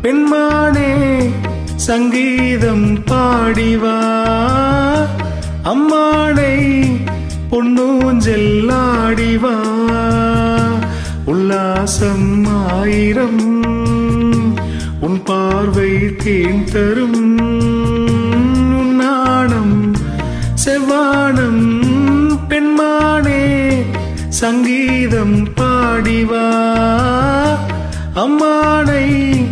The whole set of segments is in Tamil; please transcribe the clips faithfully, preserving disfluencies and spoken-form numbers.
பெண்மானே சங்கீதம் பாடிவா அம்மானை பொன்னூஞ்செல்லாடிவா உல்லாசம் ஆயிரம் உன் பார்வை தேன் தரும் நாணம் செவ்வானம் பெண்மானே சங்கீதம் பாடிவா அம்மானை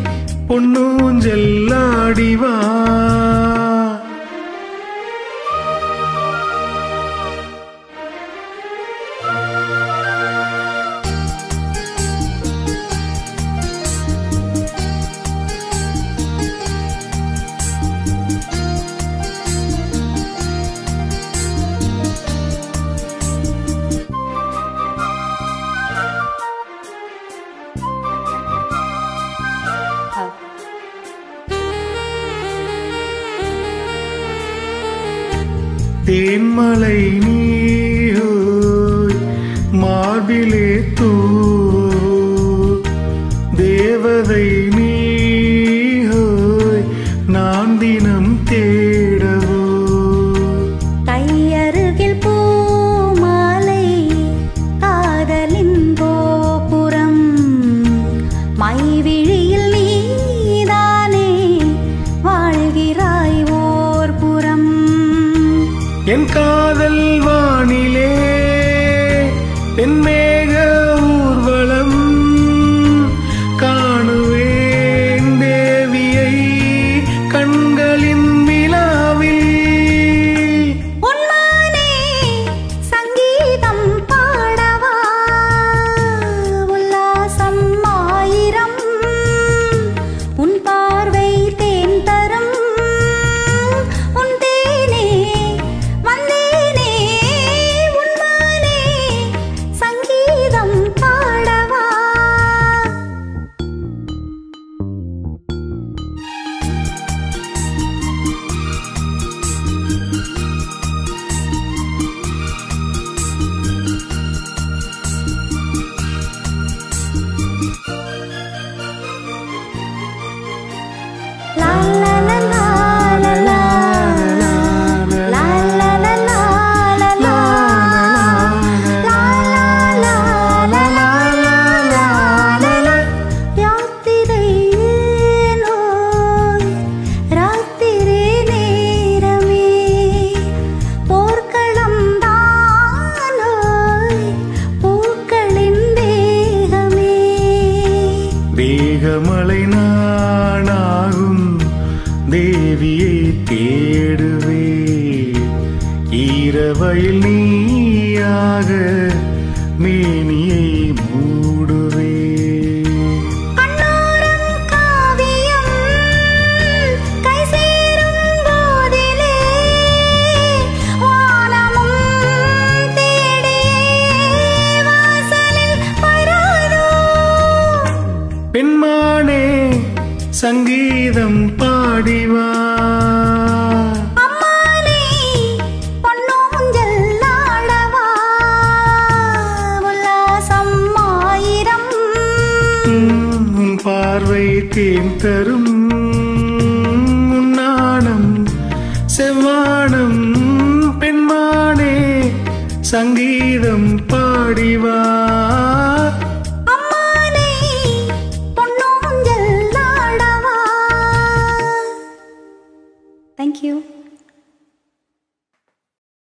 பொன்னூஞ்செல்லாடிவா தேன்மலை நீயோய் மார்பிலே தூ தேவதை நீயோய் நான் தினம் தேடவோ கையருகில் பூமாலை காதலின் கோபுரம் மைவிழியில் நீதானே வாழ்கிறாய் ஓர் புறம் என் காதல் வானிலே என் மேக ஊர்வலம் காணுவேன் தேவியை கண்களின் விழாவில் உன்மானே சங்கீதம் பாடவா உல்லாசம் ஆயிரம் உன் பார்வை தேன் தரும் உன் தேனே வந்தேனே உன்மானே சங்கீதம் பாடவா லா லா லா லா லா லா லா லா லா லா லா லா லா லா லா லா யாத்திரை நோய் ராத்திரி நேரமே போர்க்களம் தானோய் பூக்களின் தேகமே தேகமலை நானாகும் தேவியை தேடுவே ஈரவயல் நீயாக மேனியை மூடுவே கண்ணோரம் காவியம் கை சேரும் போதிலே வானமும் தேடியே வாசலில் வராதோ பெண்மானே சங்கீதம் பாடிவா அம்மானே பொன்னூஞ்செல்லாடவா உல்லாசம் ஆயிரம் உன் பார்வை தேன் தரும் உன் நாணம் செவ்வானம் பெண்மானே சங்கீதம் பாடிவா